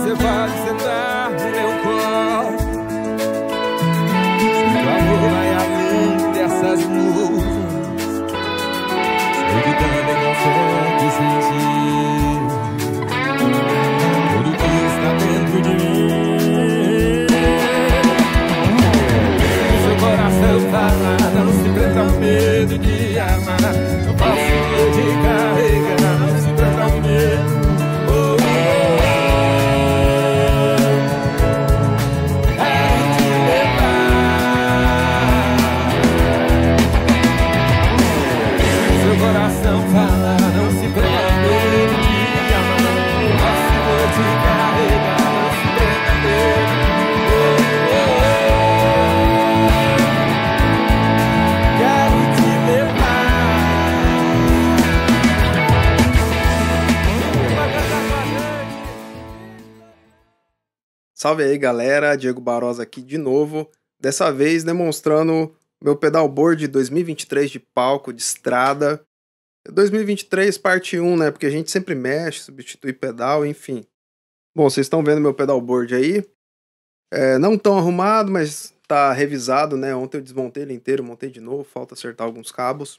você pode sentar no meu colo. O amor vai além dessas nuvens, evitando não pode sentir tudo que está dentro de mim. O seu coração fala, não se prenda ao medo de amar. Eu posso te carregar, não se prenda ao medo. Salve aí galera, Diego Barosa aqui de novo, dessa vez demonstrando meu pedalboard 2023 de palco, de estrada. 2023 parte 1, né, porque a gente sempre mexe, substitui pedal, enfim. Bom, vocês estão vendo meu pedalboard aí, não tão arrumado, mas tá revisado, né, ontem eu desmontei ele inteiro, montei de novo, falta acertar alguns cabos.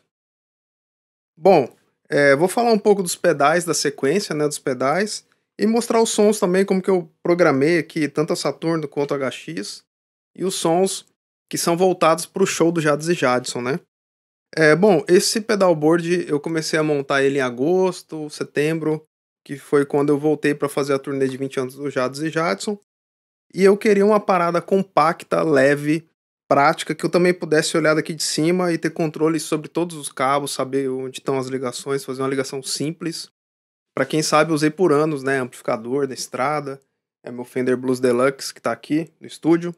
Bom, vou falar um pouco dos pedais, da sequência, né, dos pedais. E mostrar os sons também, como que eu programei aqui, tanto a Saturno quanto a HX. E os sons que são voltados para o show do Jadson e Jadson, né? Bom, esse pedalboard eu comecei a montar ele em agosto, setembro, que foi quando eu voltei para fazer a turnê de 20 anos do Jadson e Jadson. E eu queria uma parada compacta, leve, prática, que eu também pudesse olhar daqui de cima e ter controle sobre todos os cabos, saber onde estão as ligações, fazer uma ligação simples. Para quem sabe, eu usei por anos, né, amplificador da estrada, meu Fender Blues Deluxe que está aqui no estúdio,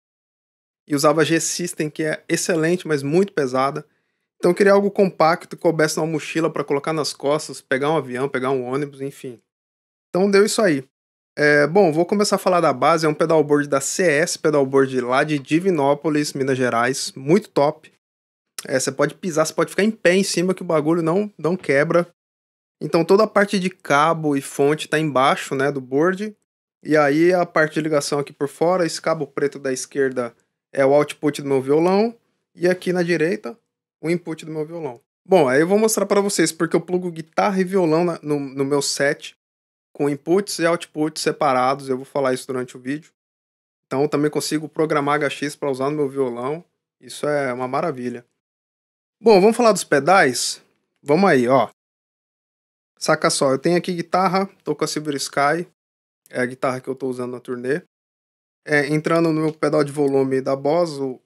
e usava a G-System, que é excelente, mas muito pesada. Então eu queria algo compacto que coubesse numa mochila para colocar nas costas, pegar um avião, pegar um ônibus, enfim. Então deu isso aí. Bom, vou começar a falar da base, é um pedalboard da CS, pedalboard lá de Divinópolis, Minas Gerais, muito top. Você pode pisar, você pode ficar em pé em cima que o bagulho não quebra. Então toda a parte de cabo e fonte está embaixo, né, do board. E aí a parte de ligação aqui por fora, esse cabo preto da esquerda é o output do meu violão. E aqui na direita, o input do meu violão. Bom, aí eu vou mostrar para vocês porque eu plugo guitarra e violão no meu set com inputs e outputs separados. Eu vou falar isso durante o vídeo. Então eu também consigo programar HX para usar no meu violão. Isso é uma maravilha. Bom, vamos falar dos pedais? Vamos aí, ó. Saca só, eu tenho aqui guitarra, tô com a Silver Sky, é a guitarra que eu tô usando na turnê. Entrando no meu pedal de volume da Boss, o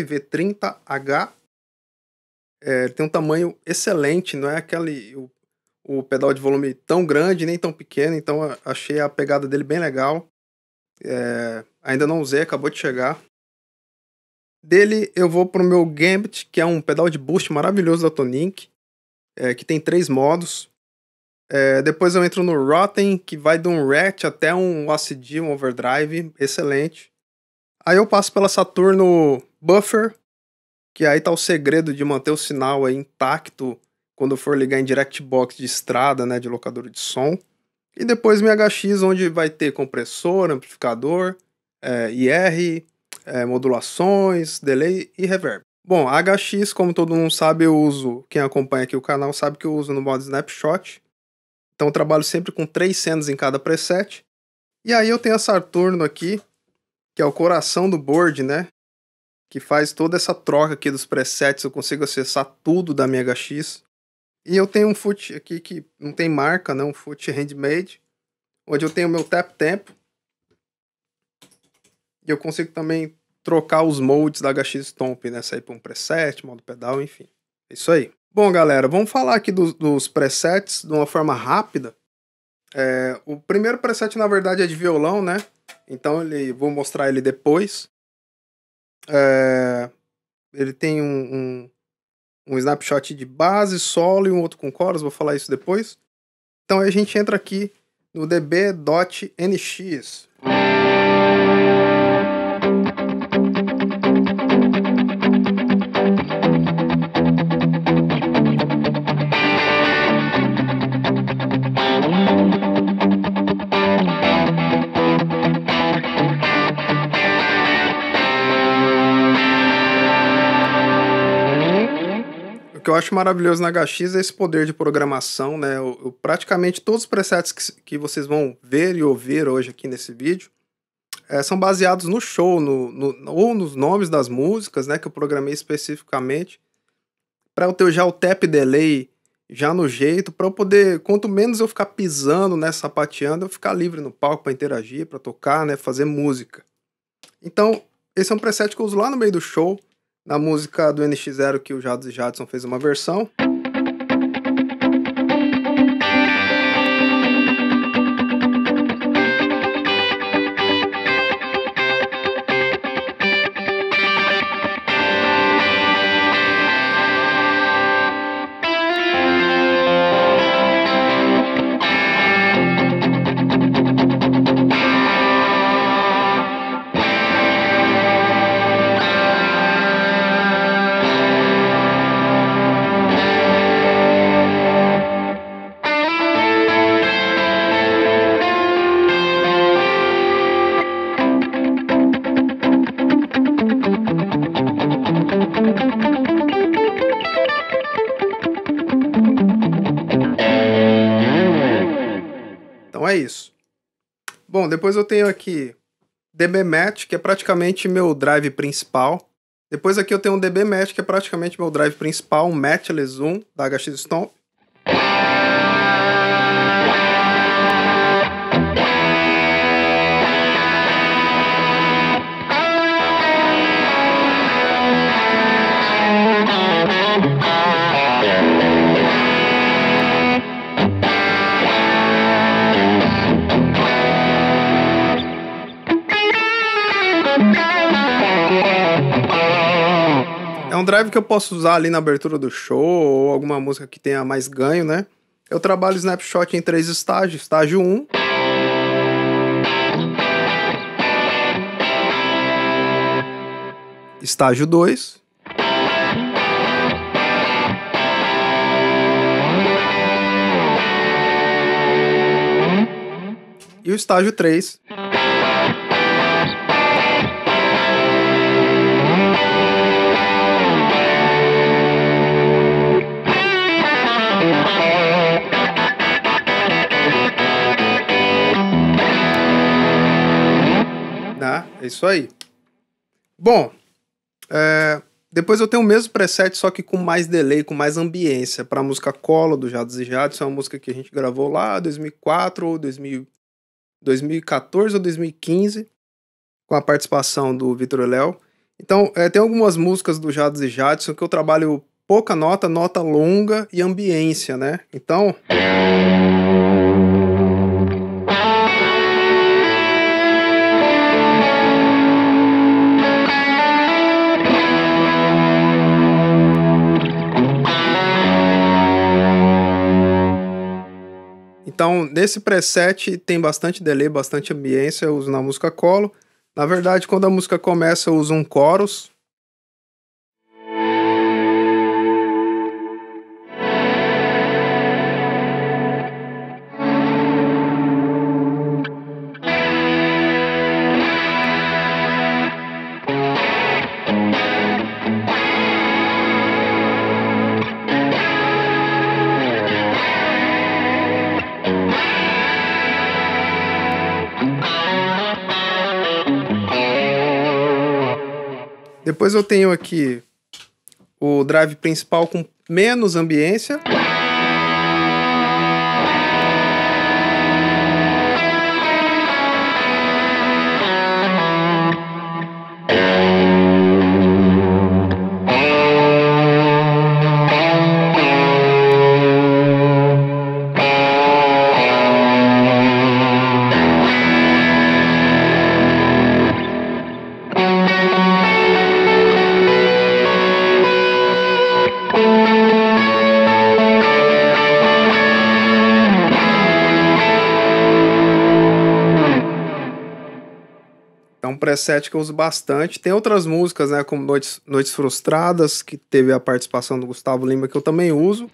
FV30H. Ele tem um tamanho excelente, não é o pedal de volume tão grande nem tão pequeno, então eu achei a pegada dele bem legal. Ainda não usei, acabou de chegar. Dele eu vou pro meu Gambit, que é um pedal de boost maravilhoso da Tonink, que tem 3 modos. Depois eu entro no Rotten, que vai de um Rat até um OCD, um Overdrive, excelente. Aí eu passo pela Saturno Buffer, que aí tá o segredo de manter o sinal aí intacto quando eu for ligar em Direct Box de estrada, né, de locadora de som. E depois minha HX, onde vai ter compressor, amplificador, IR, modulações, delay e reverb. Bom, a HX, como todo mundo sabe, eu uso, quem acompanha aqui o canal sabe que eu uso no modo Snapshot. Então eu trabalho sempre com 3 cenas em cada preset. E aí eu tenho a Saturno aqui, que é o coração do board, né? Que faz toda essa troca aqui dos presets, eu consigo acessar tudo da minha HX. E eu tenho um foot aqui que não tem marca, né? Um foot handmade, onde eu tenho o meu tap tempo. E eu consigo também trocar os modes da HX Stomp, né? Sair para um preset, modo pedal, enfim. É isso aí. Bom, galera, vamos falar aqui dos presets de uma forma rápida. O primeiro preset, na verdade, é de violão, né? Então, vou mostrar ele depois. Ele tem um snapshot de base, solo e um outro com chorus, vou falar isso depois. Então, aí a gente entra aqui no db.nx. que eu acho maravilhoso na HX é esse poder de programação, né? Praticamente todos os presets que vocês vão ver e ouvir hoje aqui nesse vídeo são baseados no show, ou nos nomes das músicas, né? Que eu programei especificamente para eu ter já o tap delay já no jeito, para eu poder, quanto menos eu ficar pisando, né, sapateando, eu ficar livre no palco para interagir, para tocar, né, fazer música. Então, esse é um preset que eu uso lá no meio do show, na música do NX0 que o Jados e Jadson fez uma versão. Então é isso. Bom, depois eu tenho aqui DB Match, que é praticamente meu drive principal. Depois aqui eu tenho um DB Match, que é praticamente meu drive principal, um Matchless 1 da HX Stomp. É um drive que eu posso usar ali na abertura do show ou alguma música que tenha mais ganho, né? Eu trabalho Snapshot em 3 estágios. Estágio 1. Estágio 2. E o estágio 3. É isso aí. Bom, depois eu tenho o mesmo preset, só que com mais delay, com mais ambiência, para a música Colo, do Jados e Jadson. É uma música que a gente gravou lá em 2004, ou 2014 ou 2015, com a participação do Vitor e Léo. Então, tem algumas músicas do Jados e Jadson que eu trabalho pouca nota, nota longa e ambiência, né? Então... Então, nesse preset tem bastante delay, bastante ambiência, eu uso na música Colo. Na verdade, quando a música começa, eu uso um chorus. Depois eu tenho aqui o drive principal com menos ambiência. É um preset que eu uso bastante. Tem outras músicas, né, como Noites Frustradas, que teve a participação do Gustavo Lima, que eu também uso.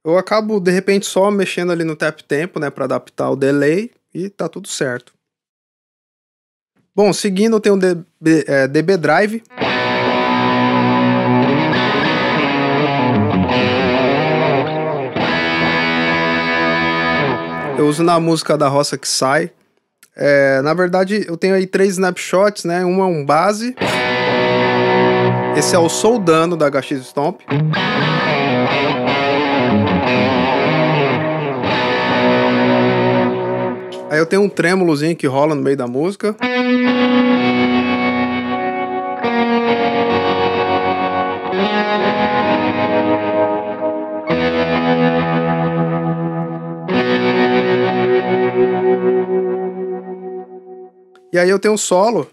eu acabo, de repente, só mexendo ali no tap tempo, né, para adaptar o delay e tá tudo certo. Bom, seguindo eu tenho o DB Drive. Eu uso na música da Roça que Sai. Na verdade, eu tenho aí 3 snapshots, né? Um é um base. Esse é o Soldano da HX Stomp. Aí eu tenho um trêmolozinho que rola no meio da música. E aí eu tenho um solo.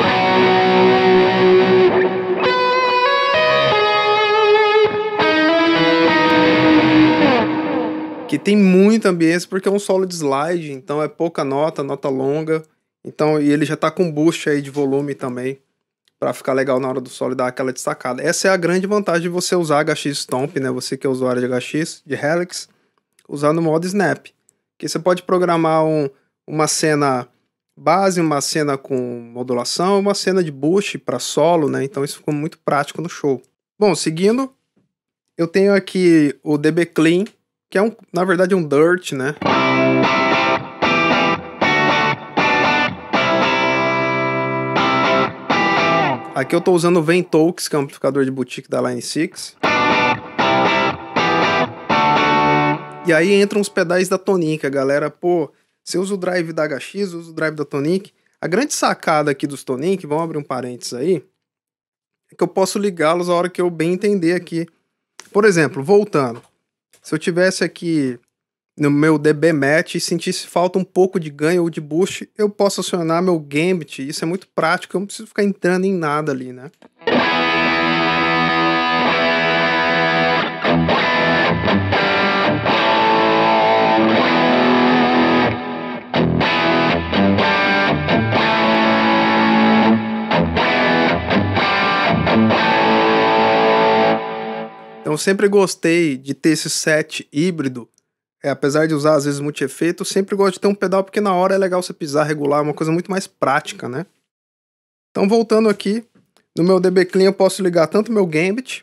Que tem muita ambiência porque é um solo de slide, então é pouca nota longa. Então, e ele já tá com boost aí de volume também, para ficar legal na hora do solo e dar aquela destacada. Essa é a grande vantagem de você usar HX Stomp, né? Você que é usuário de HX, de Helix, usar no modo Snap. Que você pode programar uma cena base, uma cena com modulação, uma cena de boost para solo, né? Então isso ficou muito prático no show. Bom, seguindo, eu tenho aqui o DB Clean, que é na verdade um Dirt, né? Aqui eu tô usando o Ventoux, que é um amplificador de boutique da Line 6. E aí entram os pedais da Tonic, a galera, pô, você usa o drive da HX, usa o drive da Tonic. A grande sacada aqui dos Tonic, vamos abrir um parênteses aí, é que eu posso ligá-los a hora que eu bem entender aqui. Por exemplo, voltando, se eu tivesse aqui no meu DB Match e sentisse falta um pouco de ganho ou de boost, eu posso acionar meu Gambit. Isso é muito prático, eu não preciso ficar entrando em nada ali, né? Então eu sempre gostei de ter esse set híbrido. Apesar de usar às vezes multi-efeito, eu sempre gosto de ter um pedal porque na hora é legal você pisar, regular, é uma coisa muito mais prática, né? Então voltando aqui, no meu DB Clean eu posso ligar tanto o meu Gambit,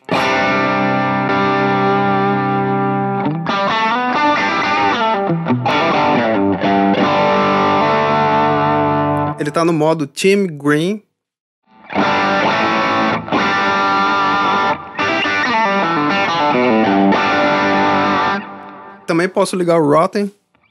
ele tá no modo Team Green. Também posso ligar o Rotten.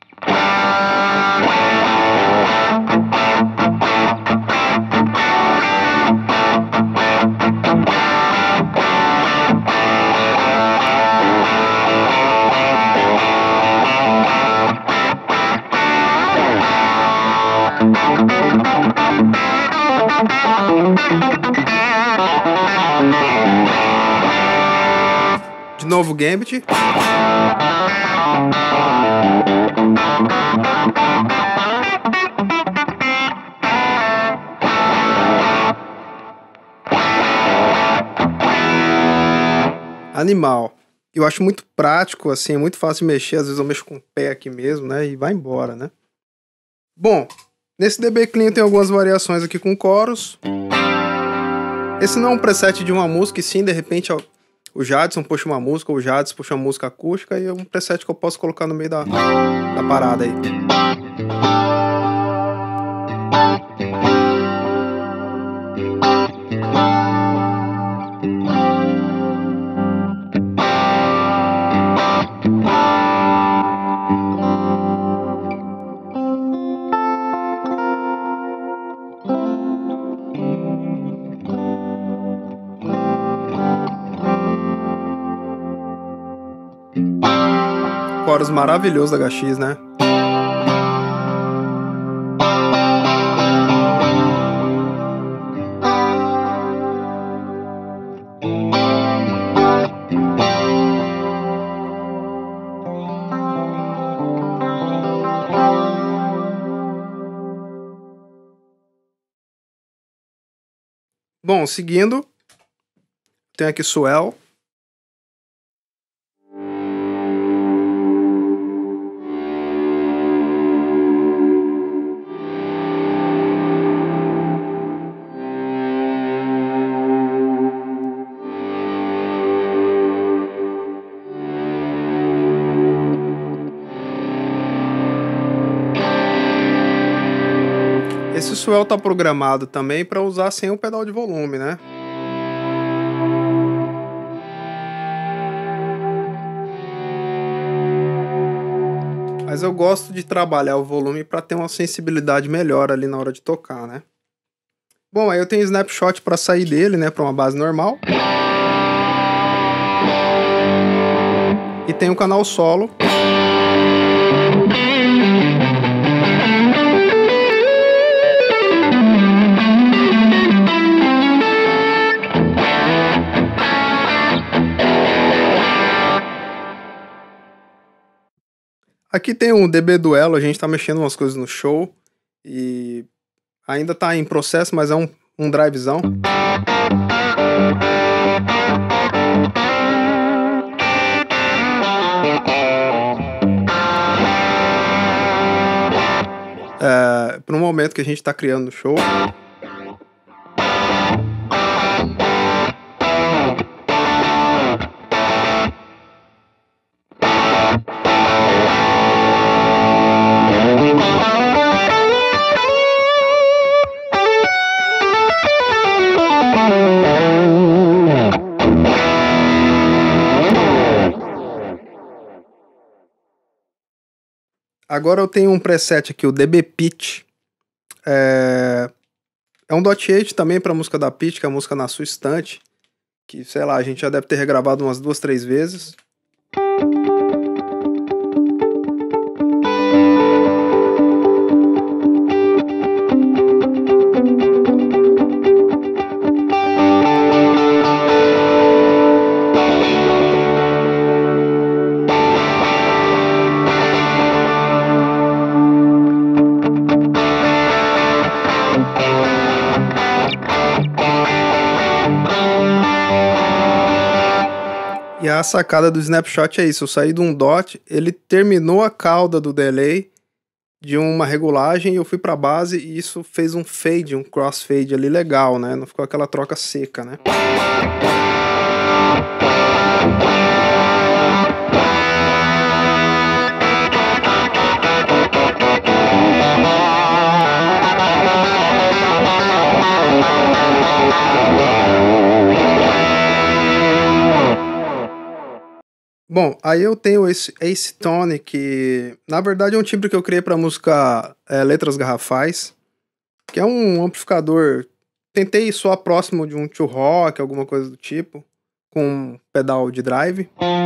De novo Gambit. Animal. Eu acho muito prático, assim, é muito fácil de mexer, às vezes eu mexo com o pé aqui mesmo, né, e vai embora, né. Bom, nesse DB Clean tem algumas variações aqui com coros. Esse não é um preset de uma música, e sim, de repente, o Jadson puxa uma música, ou o Jadson puxa uma música acústica, e é um preset que eu posso colocar no meio da parada aí. Coros maravilhosos da HX, né? Bom, seguindo, tem aqui Swell. swell tá programado também para usar sem o pedal de volume, né? Mas eu gosto de trabalhar o volume para ter uma sensibilidade melhor ali na hora de tocar, né? Bom, aí eu tenho snapshot para sair dele, né, para uma base normal. E tem o canal solo. Aqui tem um DB Duelo, a gente tá mexendo umas coisas no show e ainda tá em processo, mas é um drivezão. Para um momento que a gente tá criando no show. Agora eu tenho um preset aqui, o DB Pitch. É um .8 também para música da Pitch, que é a música Na Sua Estante. Que, sei lá, a gente já deve ter regravado umas 2, 3 vezes. E a sacada do snapshot é isso, eu saí de um dot, ele terminou a cauda do delay de uma regulagem e eu fui pra base e isso fez um fade, um crossfade ali legal, né? Não ficou aquela troca seca, né? Bom, aí eu tenho esse Ace Tone, que na verdade é um timbre que eu criei para música Letras Garrafais, que é um amplificador, tentei soar próximo de um tio rock, alguma coisa do tipo, com um pedal de drive.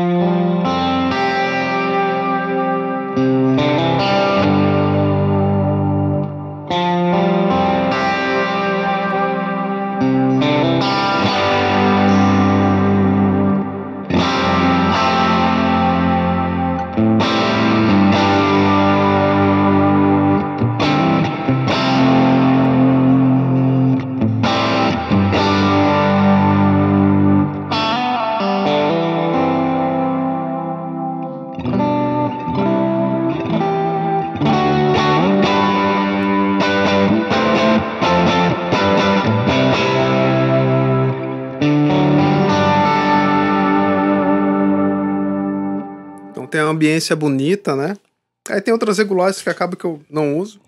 Tem uma ambiência bonita, né? Aí tem outras regulagens que acaba que eu não uso.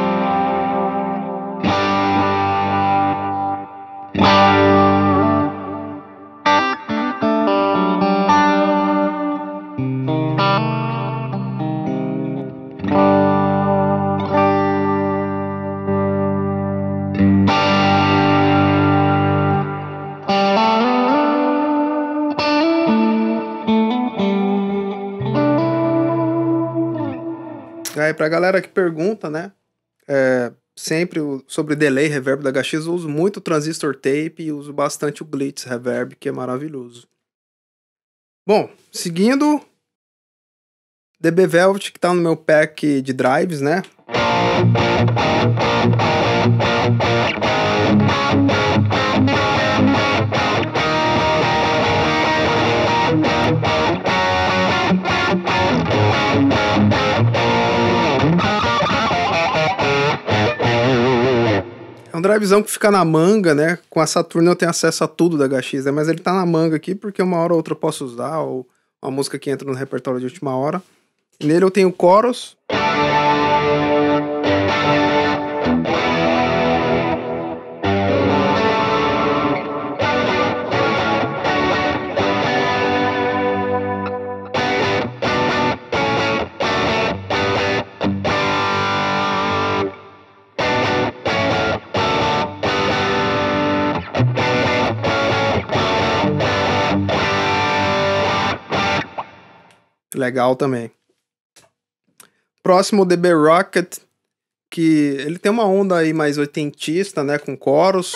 Aí pra galera que pergunta, né, sempre sobre delay, reverb da HX, eu uso muito o transistor tape e uso bastante o Glitz reverb, que é maravilhoso. Bom, seguindo, DB Velvet, que tá no meu pack de drives, né. É um drivezão que fica na manga, né? Com a Saturn eu tenho acesso a tudo da HX, né? Mas ele tá na manga aqui porque uma hora ou outra eu posso usar, ou uma música que entra no repertório de última hora. E nele eu tenho Chorus. Legal também. Próximo, DB Rocket, que ele tem uma onda aí mais oitentista, né, com coros.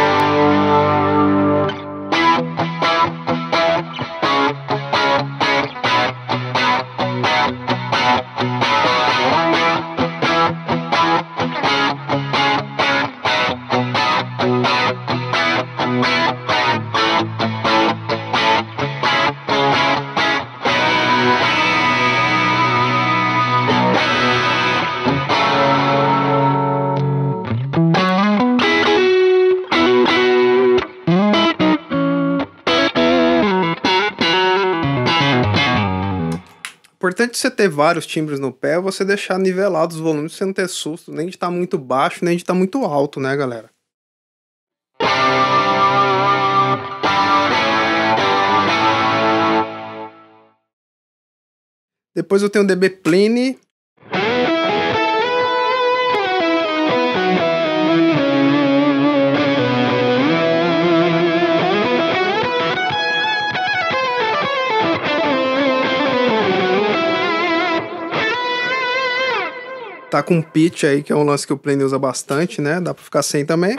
Importante você ter vários timbres no pé, você deixar nivelados os volumes, você não ter susto, nem de estar muito baixo, nem de estar muito alto, né, galera? Depois eu tenho o DB Pliny. Tá com pitch aí, que é um lance que o Pliny usa bastante, né? Dá pra ficar sem também.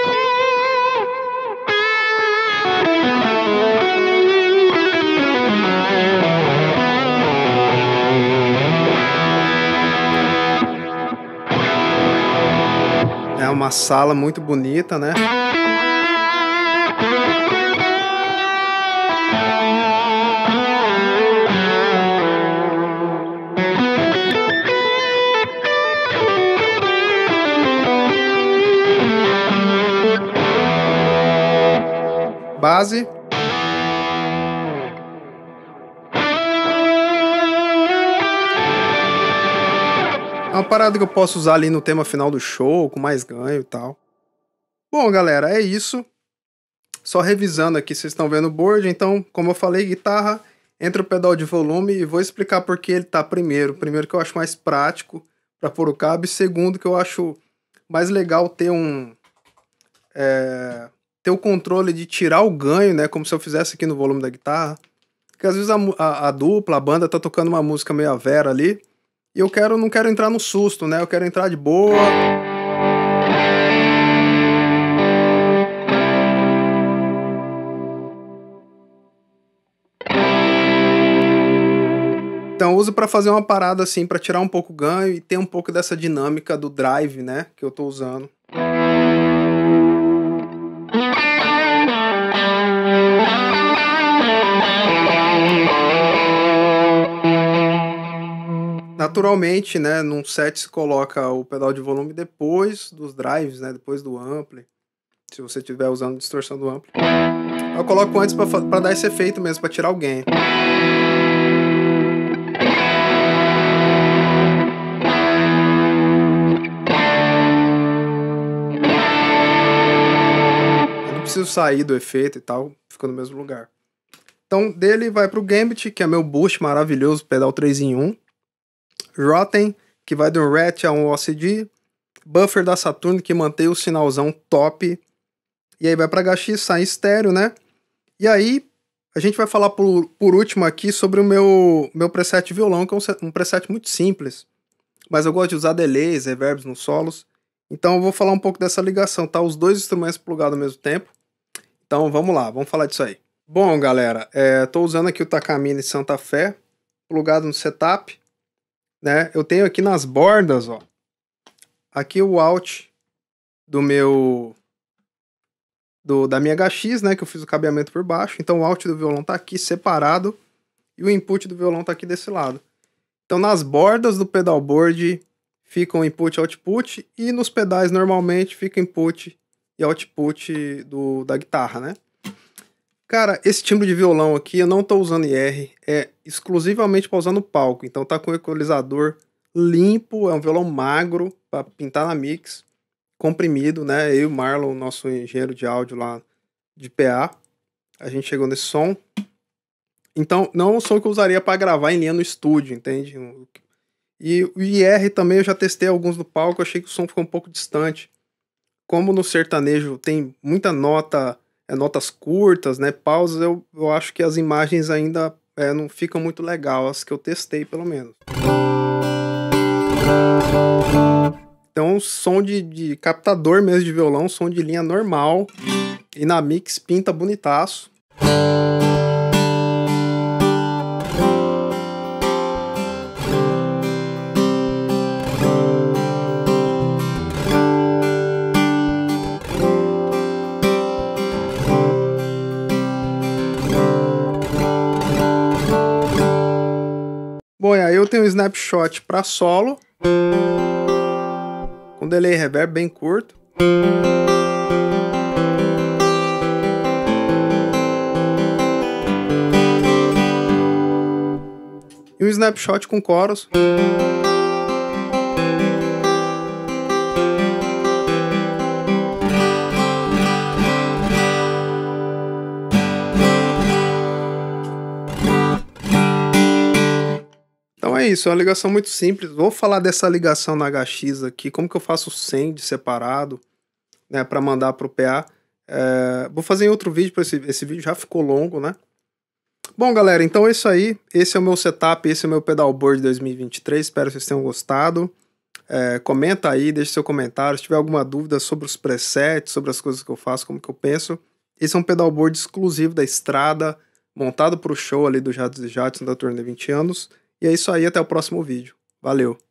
É uma sala muito bonita, né? Base. É uma parada que eu posso usar ali no tema final do show, com mais ganho e tal. Bom, galera, é isso. Só revisando aqui, vocês estão vendo o board. Então, como eu falei, guitarra, entra o pedal de volume e vou explicar por que ele tá primeiro. Primeiro que eu acho mais prático para pôr o cabo. E segundo que eu acho mais legal ter ter o controle de tirar o ganho, né? Como se eu fizesse aqui no volume da guitarra. Porque às vezes a dupla, a banda tá tocando uma música meio a vera ali. E eu não quero entrar no susto, né? Eu quero entrar de boa. Então eu uso para fazer uma parada assim, para tirar um pouco o ganho e ter um pouco dessa dinâmica do drive, né? Que eu tô usando. Naturalmente, né, num set se coloca o pedal de volume depois dos drives, né, depois do ampli, se você estiver usando distorção do ampli. Eu coloco antes para dar esse efeito mesmo, para tirar o gain. Eu não preciso sair do efeito e tal, fica no mesmo lugar. Então, dele vai pro Gambit, que é meu boost maravilhoso, pedal 3 em 1. Rotten, que vai do Rat a um OCD. Buffer da Saturn, que mantém o sinalzão top. E aí vai pra HX, sai estéreo, né? E aí, a gente vai falar por último aqui sobre o meu preset violão, que é um preset muito simples. Mas eu gosto de usar delays, reverbs nos solos. Então eu vou falar um pouco dessa ligação, tá? Os dois instrumentos plugados ao mesmo tempo. Então vamos lá, vamos falar disso aí. Bom, galera, tô usando aqui o Takamine Santa Fé, plugado no setup. Né? Eu tenho aqui nas bordas, ó, aqui o out da minha HX, né, que eu fiz o cabeamento por baixo. Então o out do violão tá aqui separado e o input do violão tá aqui desse lado. Então nas bordas do pedalboard fica o input e output, e nos pedais normalmente fica input e output da guitarra, né? Cara, esse timbre de violão aqui eu não tô usando IR, é exclusivamente para usar no palco. Então tá com o equalizador limpo, é um violão magro para pintar na mix, comprimido, né? Eu e o Marlon, nosso engenheiro de áudio lá de PA, a gente chegou nesse som. Então não é um som que eu usaria para gravar em linha no estúdio, entende? E o IR também eu já testei alguns no palco, eu achei que o som ficou um pouco distante. Como no sertanejo tem muita notas curtas, né, pausas, eu acho que as imagens ainda não fica muito legal, as que eu testei pelo menos. Então, som de captador mesmo de violão, som de linha normal, e na mix pinta bonitaço. Bom, e aí eu tenho um snapshot para solo, com delay reverb bem curto. E um snapshot com coros. Então é isso, é uma ligação muito simples. Vou falar dessa ligação na HX aqui, como que eu faço o send separado, né, para mandar para o PA. Vou fazer em outro vídeo, porque esse vídeo já ficou longo, né? Bom, galera, então é isso aí. Esse é o meu setup, esse é o meu pedalboard 2023. Espero que vocês tenham gostado. Comenta aí, deixe seu comentário. Se tiver alguma dúvida sobre os presets, sobre as coisas que eu faço, como que eu penso. Esse é um pedalboard exclusivo da Estrada, montado para o show ali do Jatos e Jadson da turnê 20 anos. E é isso aí, até o próximo vídeo. Valeu!